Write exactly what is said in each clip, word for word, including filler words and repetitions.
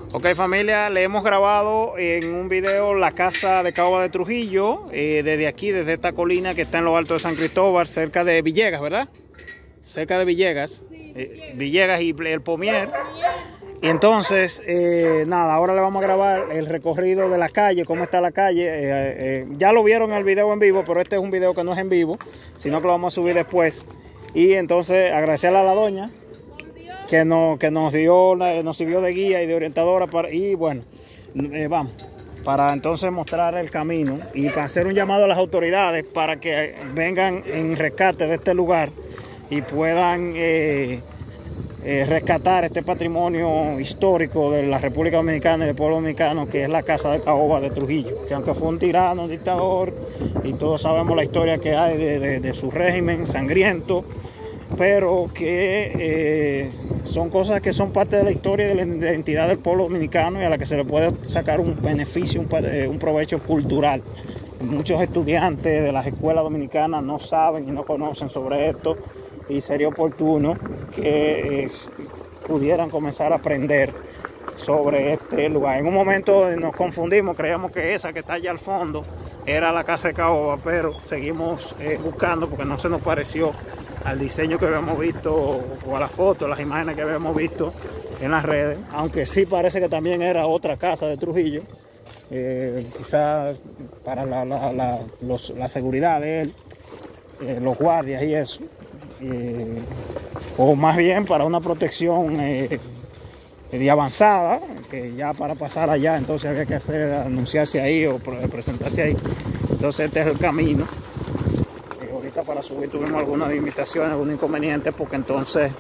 Ok, familia, le hemos grabado en un video la casa de Caoba de Trujillo, eh, desde aquí, desde esta colina que está en lo alto de San Cristóbal, cerca de Villegas, ¿verdad? Cerca de Villegas, Sí, eh, Villegas y el Pomier. Y entonces, eh, nada, ahora le vamos a grabar el recorrido de la calle, cómo está la calle. Eh, eh, ya lo vieron en el video en vivo, pero este es un video que no es en vivo, sino que lo vamos a subir después. Y entonces, agradecerle a la doña que nos, que nos dio, nos sirvió de guía y de orientadora para, y bueno, eh, vamos, para entonces mostrar el camino y para hacer un llamado a las autoridades para que vengan en rescate de este lugar y puedan eh, eh, rescatar este patrimonio histórico de la República Dominicana y del pueblo dominicano, que es la casa de Caoba de Trujillo, que aunque fue un tirano, un dictador, y todos sabemos la historia que hay de, de, de su régimen sangriento, pero que eh, son cosas que son parte de la historia y de la identidad del pueblo dominicano y a la que se le puede sacar un beneficio, un, un provecho cultural. Muchos estudiantes de las escuelas dominicanas no saben y no conocen sobre esto y sería oportuno que eh, pudieran comenzar a aprender sobre este lugar. En un momento nos confundimos, creíamos que esa que está allá al fondo era la casa de Caoba, pero seguimos eh, buscando porque no se nos pareció al diseño que habíamos visto o a las fotos, las imágenes que habíamos visto en las redes, aunque sí parece que también era otra casa de Trujillo, eh, quizás para la, la, la, los, la seguridad de él, eh, los guardias y eso, eh, o más bien para una protección eh, de avanzada, que ya para pasar allá entonces había que hacer, anunciarse ahí o presentarse ahí. Entonces este es el camino. Para subir tuvimos algunas limitaciones, algunos inconvenientes, porque entonces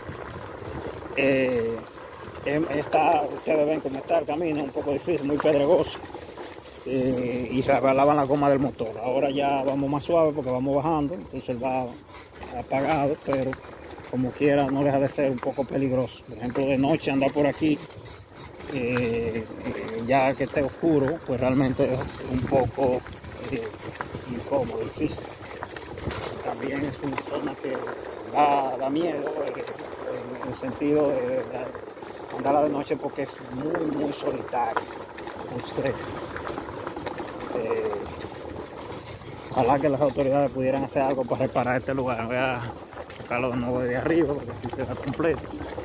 eh, está, ustedes ven cómo está el camino, un poco difícil, muy pedregoso, eh, y resbalaban la goma del motor. Ahora ya vamos más suave porque vamos bajando, entonces va apagado, pero como quiera no deja de ser un poco peligroso. Por ejemplo, de noche andar por aquí, eh, ya que esté oscuro, pues realmente es un poco eh, incómodo, difícil. También es una zona que da, da miedo eh, en el sentido de, de andarla de noche porque es muy, muy solitario. Entonces, eh, ojalá que las autoridades pudieran hacer algo para reparar este lugar. Voy a sacarlo de nuevo de arriba porque así será completo.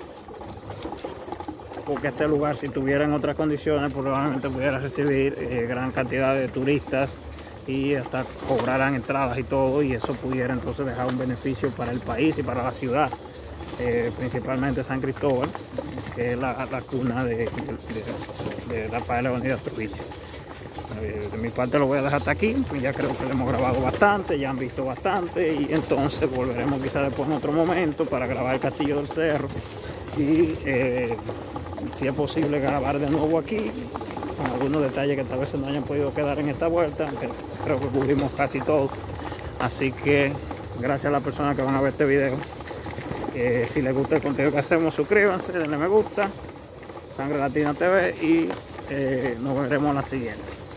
Porque este lugar, si tuviera en otras condiciones, probablemente pudiera recibir eh, gran cantidad de turistas y hasta cobrarán entradas y todo, y eso pudiera entonces dejar un beneficio para el país y para la ciudad, eh, principalmente San Cristóbal, que es la, la cuna de, de, de, de Rafael Leónidas Trujillo. Eh, de mi parte lo voy a dejar hasta aquí, pues ya creo que lo hemos grabado bastante, ya han visto bastante, y entonces volveremos quizás después en otro momento para grabar el Castillo del Cerro y eh, si es posible grabar de nuevo aquí con algunos detalles que tal vez no hayan podido quedar en esta vuelta, aunque creo que cubrimos casi todo. Así que gracias a las personas que van a ver este video. Eh, si les gusta el contenido que hacemos, suscríbanse, denle me gusta, Sangre Latina T V, y eh, nos veremos en la siguiente.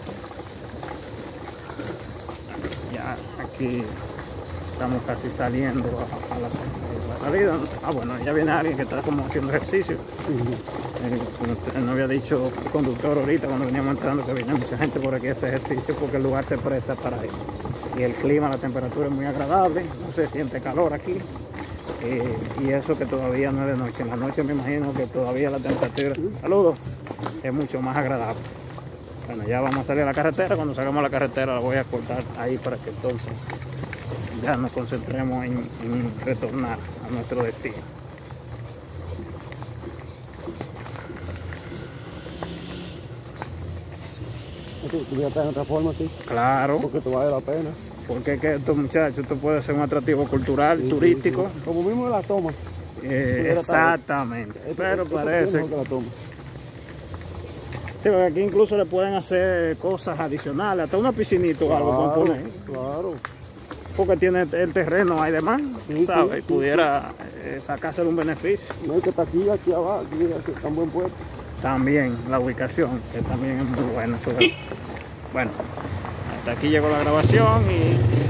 Ya aquí estamos casi saliendo a, a, la, a la salida. Ah, bueno, ya viene alguien que está como haciendo ejercicio. Eh, como usted no había dicho el conductor ahorita cuando veníamos entrando, que viene mucha gente por aquí a hacer ejercicio porque el lugar se presta para eso. Y el clima, la temperatura es muy agradable, no se siente calor aquí. Eh, y eso que todavía no es de noche. En la noche me imagino que todavía la temperatura, saludos, es mucho más agradable. Bueno, ya vamos a salir a la carretera. Cuando salgamos a la carretera la voy a cortar ahí para que entonces ya nos concentremos en, en retornar a nuestro destino. ¿Tú vas a estar en otra forma, sí? Claro. Porque te vale la pena. Porque es que estos muchachos, esto puede ser un atractivo cultural, sí, turístico. Sí, sí. Como mismo de la toma. Eh, exactamente. Esto, pero esto parece que la toma. Sí, porque aquí incluso le pueden hacer cosas adicionales, hasta una piscinita o algo claro, con poner. Claro. Porque tiene el terreno, hay demás, sí, ¿sabes? Sí, y pudiera sí. eh, sacarse un beneficio. No hay que estar aquí, aquí abajo, aquí, aquí está en buen puesto. También la ubicación, que también es muy buena. Bueno, hasta aquí llegó la grabación y